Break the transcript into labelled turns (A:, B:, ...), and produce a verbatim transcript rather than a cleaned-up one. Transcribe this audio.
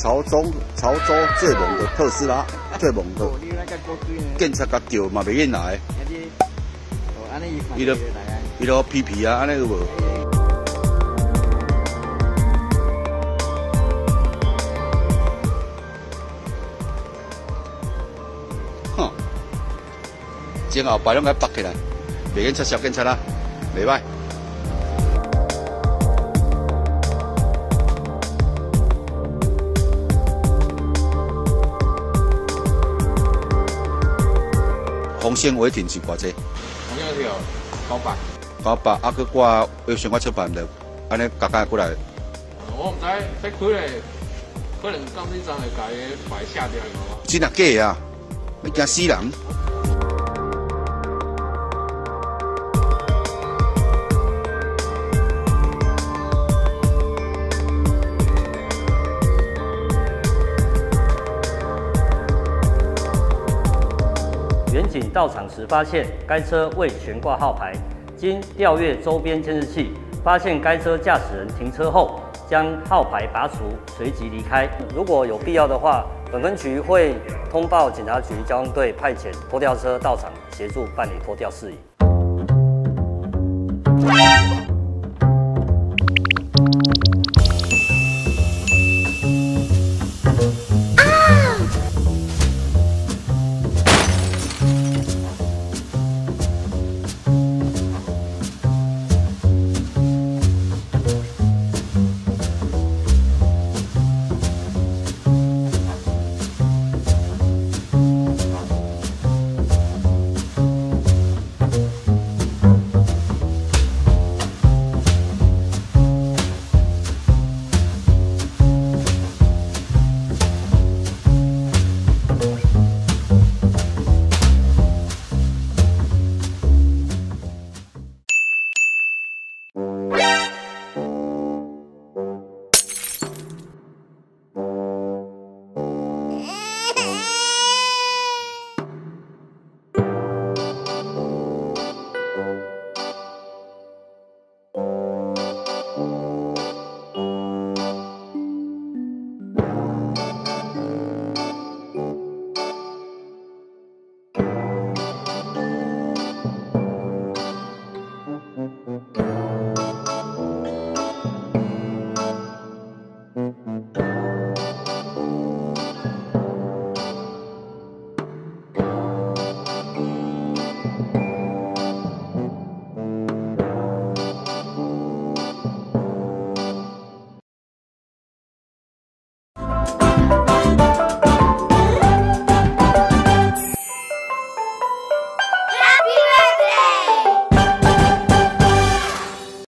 A: 潮州潮州最猛的特斯拉，最猛的。警察甲叫嘛袂瘾来。伊都伊都皮皮啊，安尼有无？哼，前后排拢甲绑起来，袂瘾出小警察啦，袂歹。 红线违停是偌济？
B: 红线条九百。
A: 九百，啊，佮我要想我出办了，安尼加加过来。
B: 我唔知，这开咧，可能今呢阵系家嘅牌下掉个。
A: 真啊假啊？要惊死人！
C: 远警到场时发现该车未悬挂号牌，经调阅周边监视器，发现该车驾驶人停车后将号牌拔除，随即离开。如果有必要的话，本分局会通报警察局交通队派遣拖吊车到场协助办理拖吊事宜。